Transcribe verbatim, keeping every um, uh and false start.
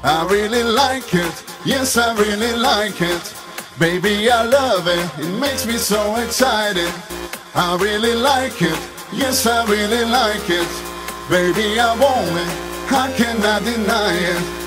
I really like it, yes I really like it. Baby I love it, it makes me so excited. I really like it, yes I really like it. Baby I want it, I cannot deny it.